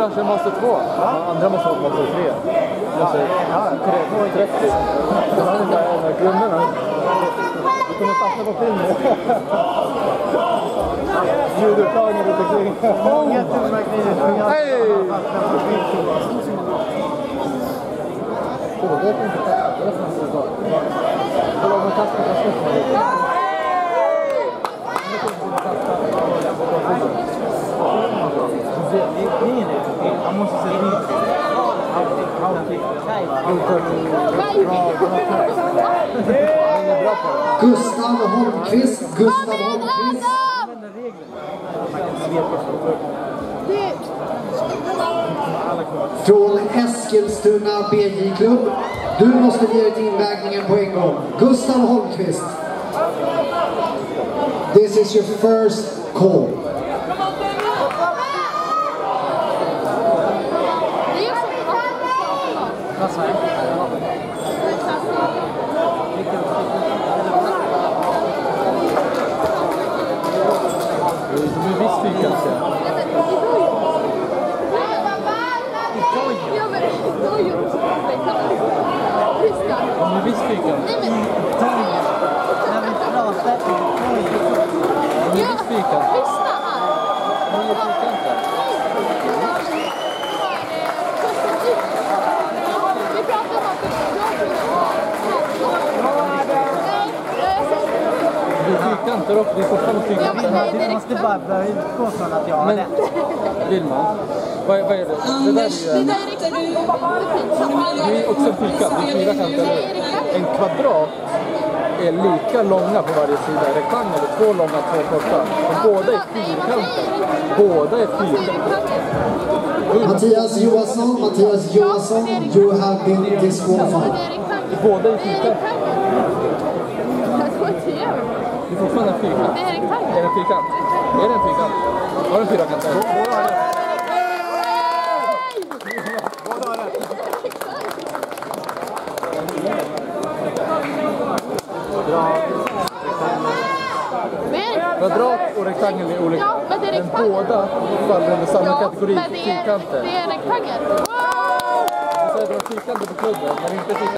han kör Master 2. Andra måste vara Master 3. Alltså, 30. Det var den där grunderna. Du kommer fastna på filmen. Ljudupptagningen runt omkring. Hej! Det är inte det är som så. Kolla om man kastar han måste se ut. Gustav Holmqvist. Från Eskilstuna BJ-klubb. Du måste ge ut invägningen på en gång. Gustav Holmqvist. This is your first call. Fyrkanter och det är fortfarande fyrkanter. Du måste bara börja utgå från att jag har det. Vill man? Vad är det? Det där är ju det är också en fyrkant. Det är 4 kanter. En kvadrat är lika långa på varje sida. Rektangel är 2 långa, 2 korta. Och båda är fyrkanter. Båda är fyrkanter. Mattias Johansson, you have been disqualified. Båda är fyrkanter. Det är fortfarande en fyrkant. Det är rektangel. Är det en fyrkant? Är det en fyrkant? Har du en fyrkant? Båda har det. Båda har det. Kvadrat och rektangel är olika. Ja, men det är rektangel. Men båda faller under samma kategori fyrkanter. fyrkanter. Det är rektangel. Du säger att du har fyrkanter på klubben, men inte fyrkanter.